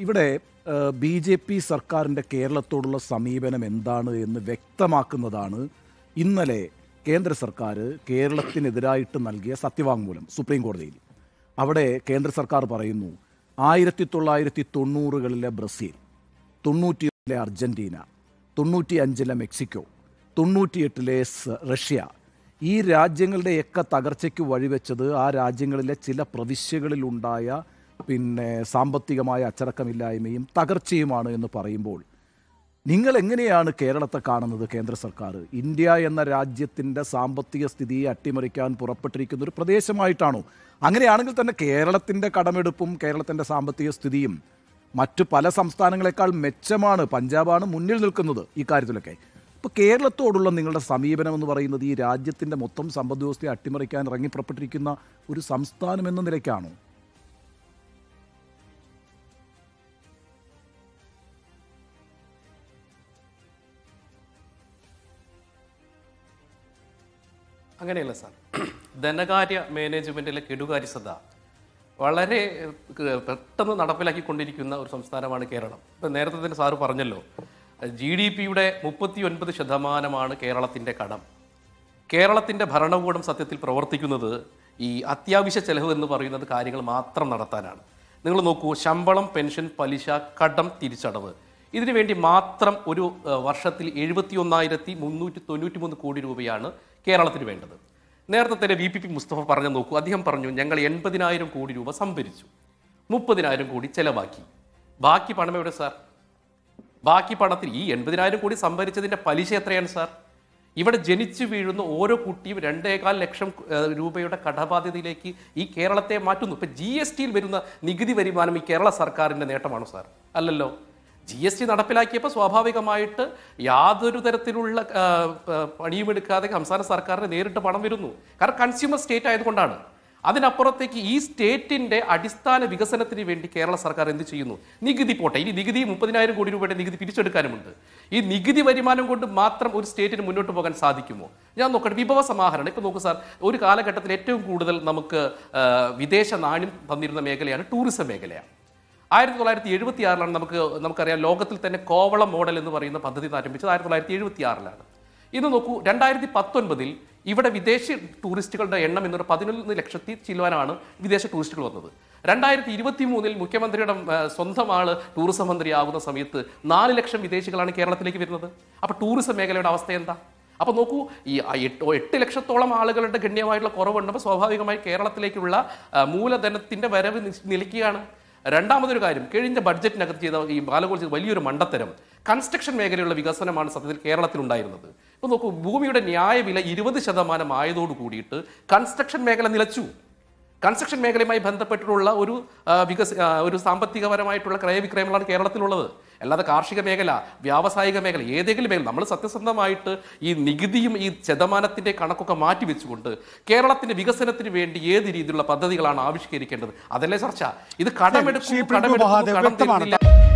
ഇവിടെ BJP സർക്കാരിൻ്റെ കേരളത്തോടുള്ള സമീപനം എന്താണ് എന്ന് വ്യക്തമാക്കുന്നതാണ് ഇന്നലെ കേന്ദ്ര സർക്കാർ കേരളത്തിനെതിരായിട്ട് നൽകിയ സത്യവാങ്മൂലം സുപ്രീം കോടതിയിൽ. അവിടെ കേന്ദ്ര സർക്കാർ പറയുന്നു 1990കളിലെ ബ്രസീൽ, 98ലെ അർജന്റീന, 95ലെ മെക്സിക്കോ, 98ലെ റഷ്യ, ഈ രാജ്യങ്ങളുടെയൊക്കെ തകർച്ചയ്ക്ക് വഴിവെച്ചത് ആ രാജ്യങ്ങളിലെ ചില പ്രവിശ്യകളിലുണ്ടായ സാമ്പത്തികമായ അച്ചടക്കമില്ലായ്മയും തകർച്ചയുമാണ് എന്ന് പറയുമ്പോൾ നിങ്ങൾ എങ്ങനെയാണ് കേരളത്തെ കാണുന്നത്? കേന്ദ്ര സർക്കാർ ഇന്ത്യ എന്ന രാജ്യത്തിൻ്റെ സാമ്പത്തിക സ്ഥിതിയെ അട്ടിമറിക്കാൻ പുറപ്പെട്ടിരിക്കുന്ന ഒരു പ്രദേശമായിട്ടാണോ? അങ്ങനെയാണെങ്കിൽ തന്നെ കേരളത്തിൻ്റെ കടമെടുപ്പും കേരളത്തിൻ്റെ സാമ്പത്തിക സ്ഥിതിയും മറ്റു പല സംസ്ഥാനങ്ങളെക്കാൾ മെച്ചമാണ്. പഞ്ചാബാണ് മുന്നിൽ നിൽക്കുന്നത് ഈ കാര്യത്തിലൊക്കെ. ഇപ്പോൾ കേരളത്തോടുള്ള നിങ്ങളുടെ സമീപനം എന്ന് പറയുന്നത് ഈ രാജ്യത്തിൻ്റെ മൊത്തം സമ്പദ് വ്യവസ്ഥയെ അട്ടിമറിക്കാൻ ഇറങ്ങിപ്പുറപ്പെട്ടിരിക്കുന്ന ഒരു സംസ്ഥാനം എന്ന നിലയ്ക്കാണോ? അങ്ങനെയല്ല സാർ. ധനകാര്യ മാനേജ്മെൻറ്റിലെ കെടുകാര്യസ്ഥത വളരെ പെട്ടെന്ന് നടപ്പിലാക്കിക്കൊണ്ടിരിക്കുന്ന ഒരു സംസ്ഥാനമാണ് കേരളം. ഇപ്പം നേരത്തെ തന്നെ സാറ് പറഞ്ഞല്ലോ, GDP-യുടെ 39% കേരളത്തിൻ്റെ കടം. കേരളത്തിൻ്റെ ഭരണകൂടം സത്യത്തിൽ പ്രവർത്തിക്കുന്നത് ഈ അത്യാവശ്യ ചെലവ് എന്ന് പറയുന്നത് കാര്യങ്ങൾ മാത്രം നടത്താനാണ്. നിങ്ങൾ നോക്കൂ, ശമ്പളം, പെൻഷൻ, പലിശ, കടം തിരിച്ചടവ്, ഇതിനു വേണ്ടി മാത്രം ഒരു വർഷത്തിൽ 71,393 കോടി രൂപയാണ് കേരളത്തിന് വേണ്ടത്. നേരത്തെ തന്നെ VP മുസ്തഫ പറഞ്ഞു നോക്കൂ, അദ്ദേഹം പറഞ്ഞു ഞങ്ങൾ 80,000 കോടി രൂപ സംഭരിച്ചു, 30,000 കോടി ചെലവാക്കി. ബാക്കി പണം എവിടെ സാർ? ബാക്കി പണത്തിൽ ഈ 80,000 കോടി സംഭരിച്ചതിൻ്റെ പലിശ എത്രയാണ് സാർ? ഇവിടെ ജനിച്ചു വീഴുന്ന ഓരോ കുട്ടിയും 2.25 ലക്ഷം രൂപയുടെ കടബാധ്യതയിലേക്ക് ഈ കേരളത്തെ മാറ്റുന്നു. ഇപ്പം GST-യിൽ വരുന്ന നികുതി വരുമാനം ഈ കേരള സർക്കാരിൻ്റെ നേട്ടമാണോ സാർ? അല്ലല്ലോ. GST നടപ്പിലാക്കിയപ്പോൾ സ്വാഭാവികമായിട്ട് യാതൊരു തരത്തിലുള്ള പണിയുമെടുക്കാതെ സംസ്ഥാന സർക്കാരിന് നേരിട്ട് പണം വരുന്നു. കാരണം കൺസ്യൂമർ സ്റ്റേറ്റ് ആയതുകൊണ്ടാണ്. അതിനപ്പുറത്തേക്ക് ഈ സ്റ്റേറ്റിൻ്റെ അടിസ്ഥാന വികസനത്തിന് വേണ്ടി കേരള സർക്കാർ എന്ത് ചെയ്യുന്നു? നികുതി പോട്ടെ, ഇനി നികുതി 30,000 കോടി രൂപയുടെ നികുതി പിരിച്ചെടുക്കാനുമുണ്ട്. ഈ നികുതി വരുമാനം കൊണ്ട് മാത്രം ഒരു സ്റ്റേറ്റിന് മുന്നോട്ട് പോകാൻ സാധിക്കുമോ? ഞാൻ നോക്കട്ടെ, വിഭവ സമാഹരണം. ഇപ്പോൾ നോക്കൂ സാർ, ഒരു കാലഘട്ടത്തിൽ ഏറ്റവും കൂടുതൽ നമുക്ക് വിദേശ നാണ്യം തന്നിരുന്ന മേഖലയാണ് ടൂറിസം മേഖലയാണ്. 1976 നമുക്കറിയാം, ലോകത്തിൽ തന്നെ കോവളം മോഡൽ എന്ന് പറയുന്ന പദ്ധതി ആരംഭിച്ചത് 1976 ഇന്ന് നോക്കൂ, 2019 ഇവിടെ വിദേശ ടൂറിസ്റ്റുകളുടെ എണ്ണം എന്നൊരു 11 ലക്ഷത്തി ചിലവാനാണ് വിദേശ ടൂറിസ്റ്റുകൾ വന്നത്. 2023 മുഖ്യമന്ത്രിയുടെ സ്വന്തം ആള് ടൂറിസം മന്ത്രിയാകുന്ന സമയത്ത് 4 ലക്ഷം വിദേശികളാണ് കേരളത്തിലേക്ക് വരുന്നത്. അപ്പോൾ ടൂറിസം മേഖലയുടെ അവസ്ഥ എന്താ? അപ്പോൾ നോക്കൂ, ഈ 8 ലക്ഷത്തോളം ആളുകളുടെ ഗണ്യമായിട്ടുള്ള കുറവുണ്ടപ്പോൾ സ്വാഭാവികമായി കേരളത്തിലേക്കുള്ള മൂലധനത്തിൻ്റെ വരവ് നിലയ്ക്കുകയാണ്. രണ്ടാമതൊരു കാര്യം, കഴിഞ്ഞ ബഡ്ജറ്റിനകത്ത് ചെയ്ത ഈ ബാലഗോൾ വലിയൊരു മണ്ടത്തരം, കൺസ്ട്രക്ഷൻ മേഖലയുള്ള വികസനമാണ് സത്യത്തിൽ കേരളത്തിലുണ്ടായിരുന്നത്. ഇപ്പോൾ നോക്കൂ, ഭൂമിയുടെ ന്യായവില 20% ആയതോട് കൂടിയിട്ട് കൺസ്ട്രക്ഷൻ മേഖല നിലച്ചു. കൺസ്ട്രക്ഷൻ മേഖലയുമായി ബന്ധപ്പെട്ടിട്ടുള്ള ഒരു സാമ്പത്തികപരമായിട്ടുള്ള ക്രയവിക്രയങ്ങളാണ് കേരളത്തിലുള്ളത്. അല്ലാതെ കാർഷിക മേഖല, വ്യാവസായിക മേഖല, ഏതെങ്കിലും മേഖല നമ്മൾ സത്യസന്ധമായിട്ട് ഈ നികുതിയും ഈ ശതമാനത്തിൻ്റെ കണക്കൊക്കെ മാറ്റി വെച്ചുകൊണ്ട് കേരളത്തിന്റെ വികസനത്തിന് വേണ്ടി ഏത് രീതിയിലുള്ള പദ്ധതികളാണ് ആവിഷ്കരിക്കേണ്ടത്, അതല്ലേ ചർച്ച. ഇത് കടമെടുക്കും, കടം